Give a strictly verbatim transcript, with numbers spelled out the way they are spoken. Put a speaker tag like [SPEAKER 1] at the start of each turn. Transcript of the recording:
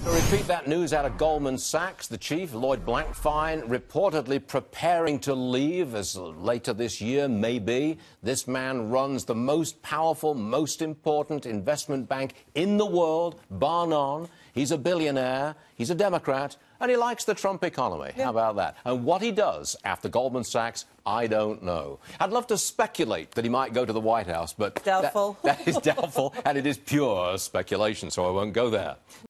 [SPEAKER 1] To repeat that news out of Goldman Sachs, the chief, Lloyd Blankfein, reportedly preparing to leave as later this year, maybe. This man runs the most powerful, most important investment bank in the world, bar none. He's a billionaire, he's a Democrat, and he likes the Trump economy. Yeah. How about that? And what he does after Goldman Sachs, I don't know. I'd love to speculate that he might go to the White House, but
[SPEAKER 2] doubtful.
[SPEAKER 1] that, that is doubtful, and it is pure speculation, so I won't go there.